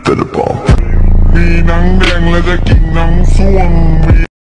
มีหนังแดงและจะกินหนังส้วง